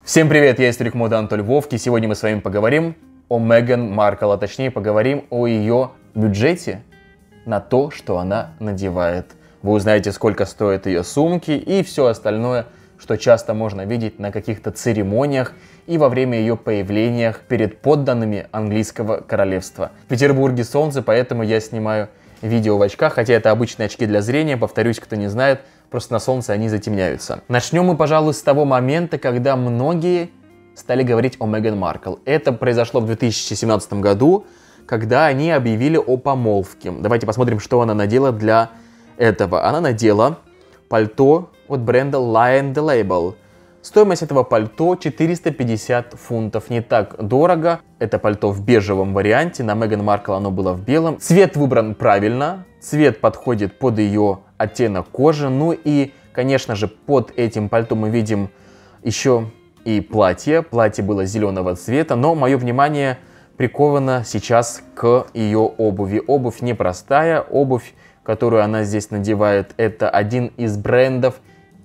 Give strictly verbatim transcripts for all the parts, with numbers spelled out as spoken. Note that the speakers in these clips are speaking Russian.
Всем привет, я историк моды Антон Львовки. Сегодня мы с вами поговорим о Меган Маркл, а точнее поговорим о ее бюджете на то, что она надевает. Вы узнаете, сколько стоят ее сумки и все остальное, что часто можно видеть на каких-то церемониях и во время ее появления перед подданными английского королевства. В Петербурге солнце, поэтому я снимаю видео в очках, хотя это обычные очки для зрения, повторюсь, кто не знает, просто на солнце они затемняются. Начнем мы, пожалуй, с того момента, когда многие стали говорить о Меган Маркл. Это произошло в две тысячи семнадцатом году, когда они объявили о помолвке. Давайте посмотрим, что она надела для этого. Она надела пальто от бренда Lion the Label. Стоимость этого пальто четыреста пятьдесят фунтов. Не так дорого. Это пальто в бежевом варианте. На Меган Маркл оно было в белом. Цвет выбран правильно. Цвет подходит под ее оттенок кожи. Ну и, конечно же, под этим пальто мы видим еще и платье. Платье было зеленого цвета. Но мое внимание приковано сейчас к ее обуви. Обувь непростая. Обувь, которую она здесь надевает, это один из брендов,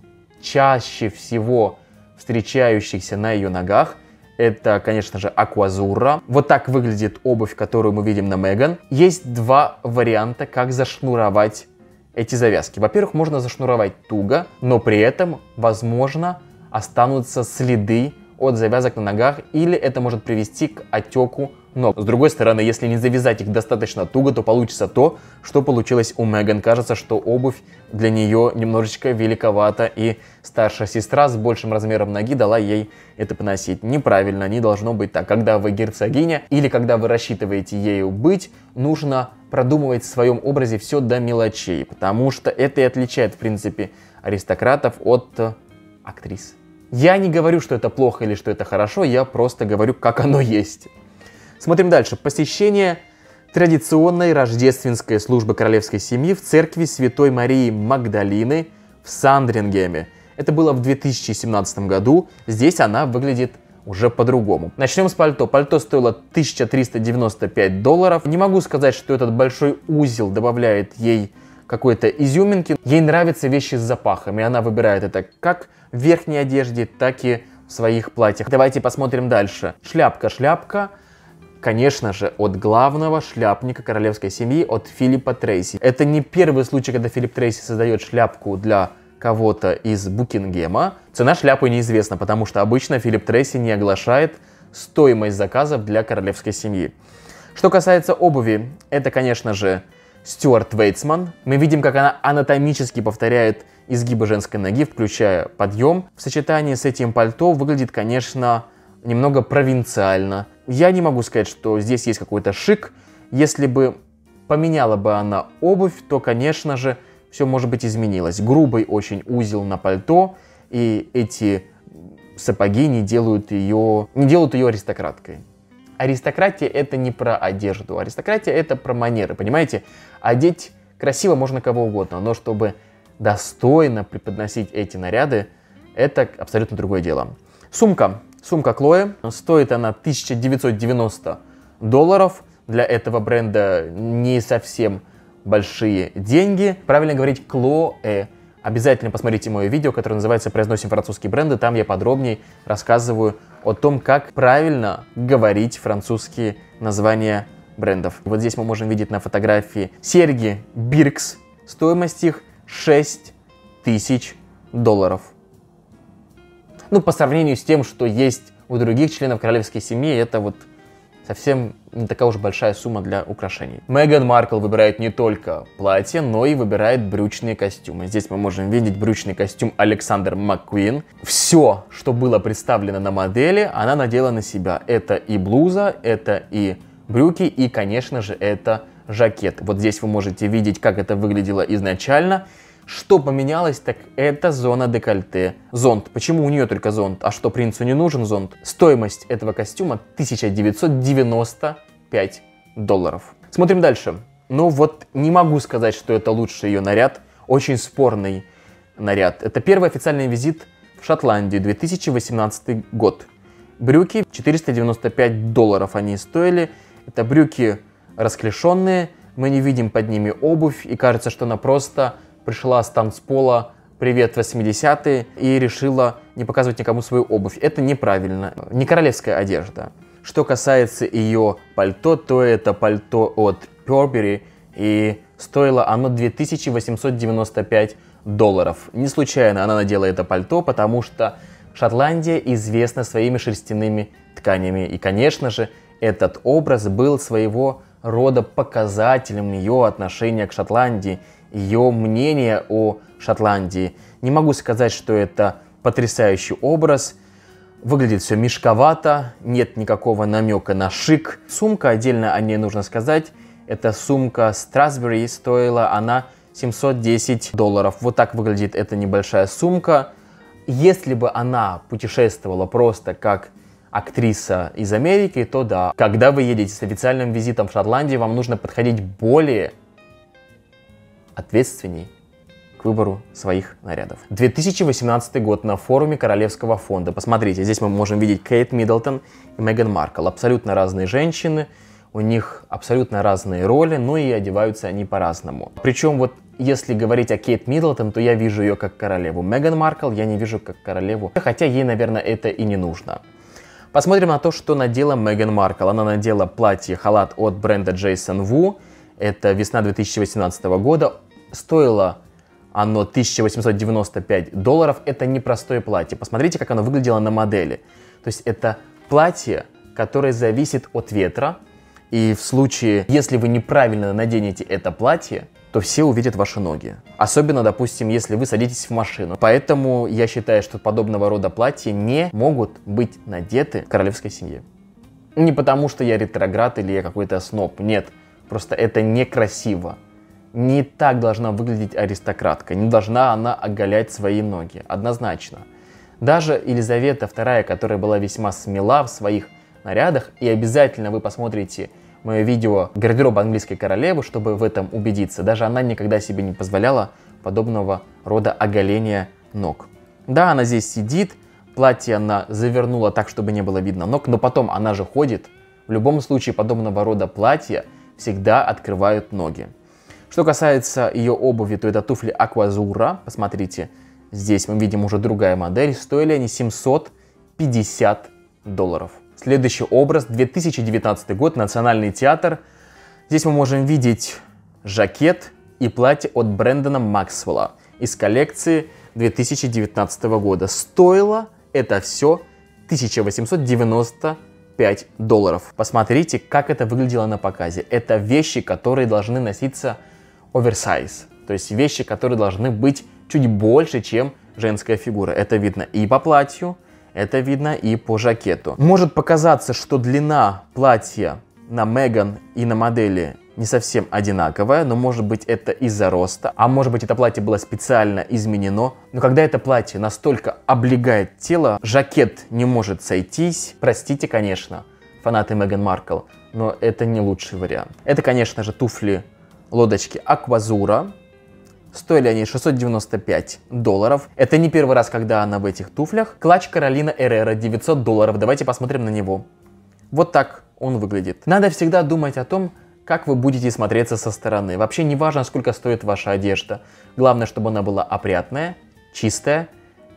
чаще всего встречающихся на ее ногах. Это, конечно же, Aquazzura. Вот так выглядит обувь, которую мы видим на Меган. Есть два варианта, как зашнуровать эти завязки. Во-первых, можно зашнуровать туго, но при этом, возможно, останутся следы от завязок на ногах, или это может привести к отеку ног. С другой стороны, если не завязать их достаточно туго, то получится то, что получилось у Меган. Кажется, что обувь для нее немножечко великовата, и старшая сестра с большим размером ноги дала ей это поносить. Неправильно, не должно быть так. Когда вы герцогиня или когда вы рассчитываете ею быть, нужно продумывать в своем образе все до мелочей, потому что это и отличает, в принципе, аристократов от актрис. Я не говорю, что это плохо или что это хорошо, я просто говорю, как оно есть. Смотрим дальше. Посещение традиционной рождественской службы королевской семьи в церкви Святой Марии Магдалины в Сандрингеме. Это было в две тысячи семнадцатом году. Здесь она выглядит уже по-другому. Начнем с пальто. Пальто стоило тысяча триста девяносто пять долларов. Не могу сказать, что этот большой узел добавляет ей какой-то изюминки. Ей нравятся вещи с запахом, и она выбирает это как в верхней одежде, так и в своих платьях. Давайте посмотрим дальше. Шляпка. Шляпка, конечно же, от главного шляпника королевской семьи, от Филиппа Трейси. Это не первый случай, когда Филипп Трейси создает шляпку для кого-то из Букингема. Цена шляпы неизвестна, потому что обычно Филипп Трейси не оглашает стоимость заказов для королевской семьи. Что касается обуви, это, конечно же, Стюарт Вейтсман. Мы видим, как она анатомически повторяет изгибы женской ноги, включая подъем. В сочетании с этим пальто выглядит, конечно, немного провинциально. Я не могу сказать, что здесь есть какой-то шик. Если бы поменяла бы она обувь, то, конечно же, все, может быть, изменилось. Грубый очень узел на пальто, и эти сапоги не делают ее, не делают ее аристократкой. Аристократия — это не про одежду. Аристократия — это про манеры, понимаете? Одеть красиво можно кого угодно, но чтобы достойно преподносить эти наряды, это абсолютно другое дело. Сумка. Сумка Хлоя. Стоит она тысяча девятьсот девяносто долларов. Для этого бренда не совсем большие деньги. Правильно говорить Хлоэ. Обязательно посмотрите мое видео, которое называется «Произносим французские бренды». Там я подробнее рассказываю о том, как правильно говорить французские названия брендов. Вот здесь мы можем видеть на фотографии серьги Birks. Стоимость их шесть тысяч долларов. Ну, по сравнению с тем, что есть у других членов королевской семьи, это вот совсем не такая уж большая сумма для украшений. Меган Маркл выбирает не только платье, но и выбирает брючные костюмы. Здесь мы можем видеть брючный костюм Александр Маккуин. Все, что было представлено на модели, она надела на себя. Это и блуза, это и брюки, и, конечно же, это жакет. Вот здесь вы можете видеть, как это выглядело изначально. Что поменялось, так это зона декольте. Зонт. Почему у нее только зонт? А что, принцу не нужен зонт? Стоимость этого костюма тысяча девятьсот девяносто пять долларов. Смотрим дальше. Ну вот не могу сказать, что это лучший ее наряд. Очень спорный наряд. Это первый официальный визит в Шотландию, две тысячи восемнадцатый год. Брюки четыреста девяносто пять долларов они стоили. Это брюки расклешенные. Мы не видим под ними обувь, и кажется, что она просто пришла с танцпола привет восьмидесятые, и решила не показывать никому свою обувь. Это неправильно, не королевская одежда. Что касается ее пальто, то это пальто от Burberry, и стоило оно две тысячи восемьсот девяносто пять долларов. Не случайно она надела это пальто, потому что Шотландия известна своими шерстяными тканями. И, конечно же, этот образ был своего рода показателем ее отношения к Шотландии, ее мнения о Шотландии. Не могу сказать, что это потрясающий образ. Выглядит все мешковато, нет никакого намека на шик. Сумка, отдельно о ней нужно сказать, это сумка Strasberry, стоила она семьсот десять долларов. Вот так выглядит эта небольшая сумка. Если бы она путешествовала просто как актриса из Америки, то да. Когда вы едете с официальным визитом в Шотландию, вам нужно подходить более ответственней к выбору своих нарядов. две тысячи восемнадцатый год на форуме Королевского фонда. Посмотрите, здесь мы можем видеть Кейт Миддлтон и Меган Маркл. Абсолютно разные женщины, у них абсолютно разные роли, но и одеваются они по-разному. Причем вот если говорить о Кейт Миддлтон, то я вижу ее как королеву. Меган Маркл я не вижу как королеву, хотя ей, наверное, это и не нужно. Посмотрим на то, что надела Меган Маркл. Она надела платье-халат от бренда Jason Wu. Это весна две тысячи восемнадцатого года. Стоило оно тысяча восемьсот девяносто пять долларов. Это непростое платье. Посмотрите, как оно выглядело на модели. То есть это платье, которое зависит от ветра. И в случае, если вы неправильно наденете это платье, то все увидят ваши ноги. Особенно, допустим, если вы садитесь в машину. Поэтому я считаю, что подобного рода платья не могут быть надеты в королевской семье. Не потому, что я ретроград или я какой-то сноб. Нет, просто это некрасиво. Не так должна выглядеть аристократка. Не должна она оголять свои ноги. Однозначно. Даже Елизавета вторая, которая была весьма смела в своих нарядах, и обязательно вы посмотрите мое видео «Гардероб английской королевы», чтобы в этом убедиться. Даже она никогда себе не позволяла подобного рода оголения ног. Да, она здесь сидит, платье она завернула так, чтобы не было видно ног, но потом она же ходит. В любом случае подобного рода платья всегда открывают ноги. Что касается ее обуви, то это туфли Аквазура. Посмотрите, здесь мы видим уже другая модель. Стоили они семьсот пятьдесят долларов. Следующий образ, две тысячи девятнадцатый год, Национальный театр. Здесь мы можем видеть жакет и платье от Брэндона Максвелла из коллекции две тысячи девятнадцатого года. Стоило это все тысяча восемьсот девяносто пять долларов. Посмотрите, как это выглядело на показе. Это вещи, которые должны носиться оверсайз. То есть вещи, которые должны быть чуть больше, чем женская фигура. Это видно и по платью, это видно и по жакету. Может показаться, что длина платья на Меган и на модели не совсем одинаковая, но может быть это из-за роста, а может быть это платье было специально изменено. Но когда это платье настолько облегает тело, жакет не может сойтись. Простите, конечно, фанаты Меган Маркл, но это не лучший вариант. Это, конечно же, туфли лодочки Аквазура. Стоили они шестьсот девяносто пять долларов. Это не первый раз, когда она в этих туфлях. Клатч Каролина Эррера, девятьсот долларов. Давайте посмотрим на него. Вот так он выглядит. Надо всегда думать о том, как вы будете смотреться со стороны. Вообще не важно, сколько стоит ваша одежда. Главное, чтобы она была опрятная, чистая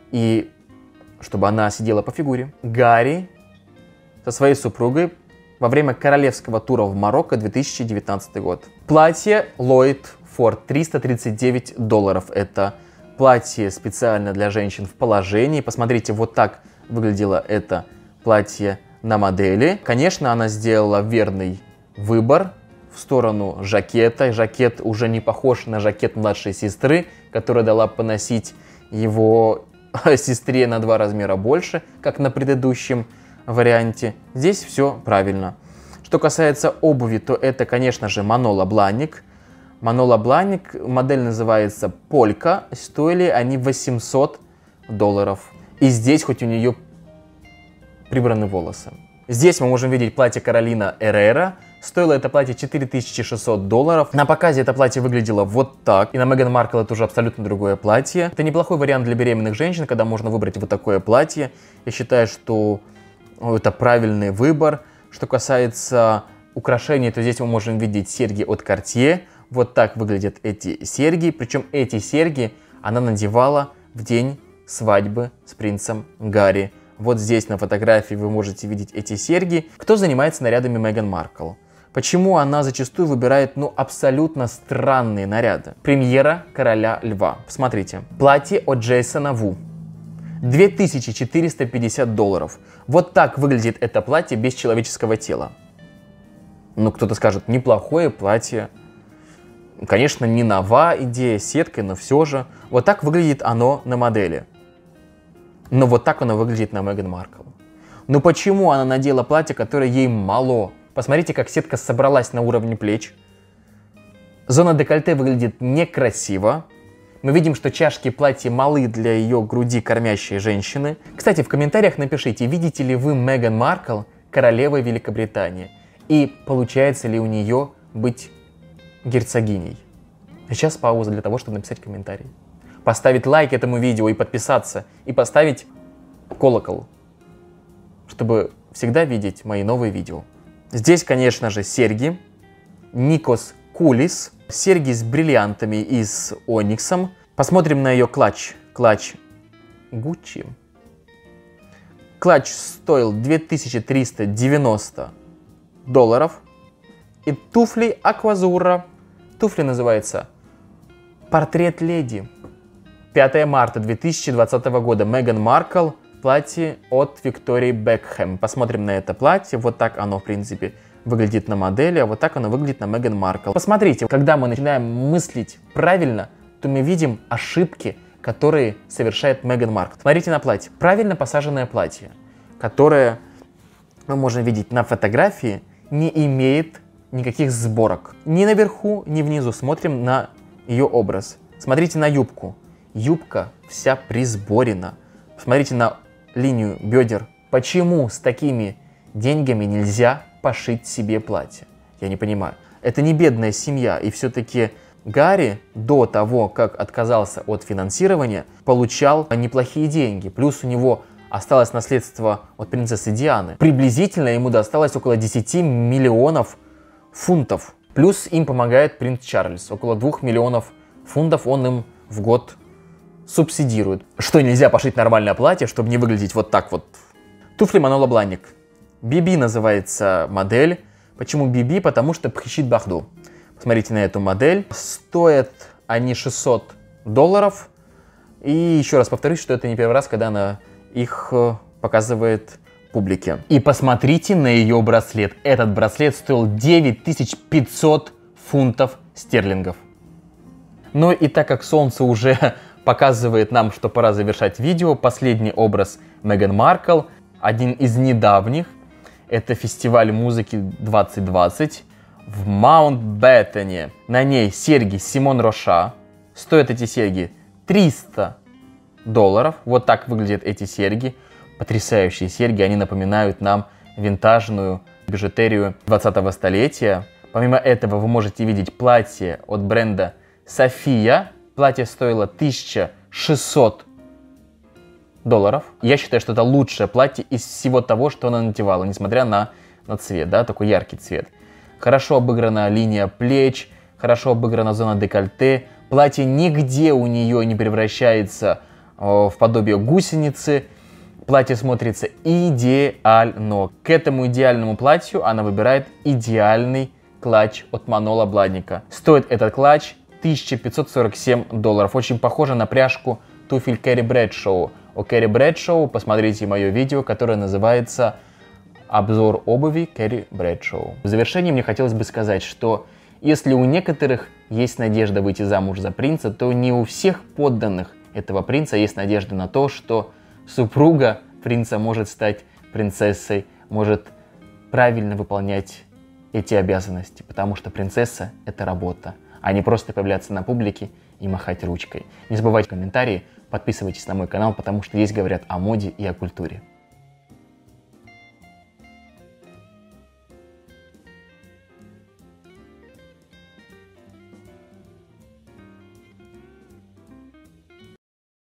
и чтобы она сидела по фигуре. Гарри со своей супругой во время королевского тура в Марокко, две тысячи девятнадцатый год. Платье Ллойд Форд, триста тридцать девять долларов. Это платье специально для женщин в положении. Посмотрите, вот так выглядело это платье на модели. Конечно, она сделала верный выбор в сторону жакета. Жакет уже не похож на жакет младшей сестры, которая дала поносить его сестре на два размера больше, как на предыдущем варианте. Здесь все правильно. Что касается обуви, то это, конечно же, Манола Бланик. Манола Бланик, модель называется Полька, стоили они восемьсот долларов. И здесь хоть у нее прибраны волосы. Здесь мы можем видеть платье Каролина Эррера. Стоило это платье четыре тысячи шестьсот долларов. На показе это платье выглядело вот так. И на Меган Маркл это уже абсолютно другое платье. Это неплохой вариант для беременных женщин, когда можно выбрать вот такое платье. Я считаю, что это правильный выбор. Что касается украшений, то здесь мы можем видеть серьги от Cartier. Вот так выглядят эти серьги. Причем эти серьги она надевала в день свадьбы с принцем Гарри. Вот здесь на фотографии вы можете видеть эти серьги. Кто занимается нарядами Меган Маркл? Почему она зачастую выбирает, ну, абсолютно странные наряды? Премьера Короля Льва. Посмотрите. Платье от Джейсона Ву. две тысячи четыреста пятьдесят долларов. Вот так выглядит это платье без человеческого тела. Ну, кто-то скажет, неплохое платье. Конечно, не нова идея сеткой, но все же. Вот так выглядит оно на модели. Но вот так оно выглядит на Меган Маркл. Ну почему она надела платье, которое ей мало? Посмотрите, как сетка собралась на уровне плеч. Зона декольте выглядит некрасиво. Мы видим, что чашки платья малы для ее груди кормящей женщины. Кстати, в комментариях напишите, видите ли вы Меган Маркл королевой Великобритании? И получается ли у нее быть герцогиней? Сейчас пауза для того, чтобы написать комментарий. Поставить лайк этому видео и подписаться. И поставить колокол, чтобы всегда видеть мои новые видео. Здесь, конечно же, серьги. Никос Кулис. Серьги с бриллиантами и с ониксом. Посмотрим на ее клатч. Клатч Гуччи. Клатч стоил две тысячи триста девяносто долларов. И туфли Аквазура. Туфли называются Портрет леди. пятое марта две тысячи двадцатого года. Меган Маркл. Платье от Виктории Бекхэм. Посмотрим на это платье. Вот так оно, в принципе, выглядит на модели, а вот так оно выглядит на Меган Маркл. Посмотрите, когда мы начинаем мыслить правильно, то мы видим ошибки, которые совершает Меган Маркл. Смотрите на платье. Правильно посаженное платье, которое мы можем видеть на фотографии, не имеет никаких сборок. Ни наверху, ни внизу. Смотрим на ее образ. Смотрите на юбку. Юбка вся присборена. Посмотрите на линию бедер. Почему с такими деньгами нельзя пошить себе платье? Я не понимаю. Это не бедная семья, и все-таки Гарри до того, как отказался от финансирования, получал неплохие деньги. Плюс у него осталось наследство от принцессы Дианы. Приблизительно ему досталось около десяти миллионов фунтов. Плюс им помогает принц Чарльз. Около двух миллионов фунтов он им в год субсидирует. Что, нельзя пошить нормальное платье, чтобы не выглядеть вот так вот? Туфли Манола Блahnik. би би называется модель. Почему би би? Потому что Brigitte Bardot. Посмотрите на эту модель. Стоят они шестьсот долларов. И еще раз повторюсь, что это не первый раз, когда она их показывает публике. И посмотрите на ее браслет. Этот браслет стоил девять тысяч пятьсот фунтов стерлингов. Ну и так как солнце уже показывает нам, что пора завершать видео, последний образ Меган Маркл, один из недавних, это фестиваль музыки двадцать двадцать в Маунтбеттене. На ней серьги Симон Роша. Стоят эти серьги триста долларов. Вот так выглядят эти серьги. Потрясающие серьги, они напоминают нам винтажную бижутерию двадцатого столетия. Помимо этого вы можете видеть платье от бренда София. Платье стоило тысяча шестьсот долларов. Я считаю, что это лучшее платье из всего того, что она надевала, несмотря на, на цвет, да, такой яркий цвет. Хорошо обыграна линия плеч, хорошо обыграна зона декольте. Платье нигде у нее не превращается э, в подобие гусеницы. Платье смотрится идеально. К этому идеальному платью она выбирает идеальный клатч от Манола Блahnik. Стоит этот клатч тысяча пятьсот сорок семь долларов. Очень похоже на пряжку туфель Кэрри Брэдшоу. О Кэрри Брэдшоу посмотрите мое видео, которое называется «Обзор обуви Кэрри Брэдшоу». В завершение мне хотелось бы сказать, что если у некоторых есть надежда выйти замуж за принца, то не у всех подданных этого принца есть надежда на то, что супруга принца может стать принцессой, может правильно выполнять эти обязанности, потому что принцесса — это работа, а не просто появляться на публике и махать ручкой. Не забывайте комментарии, подписывайтесь на мой канал, потому что здесь говорят о моде и о культуре.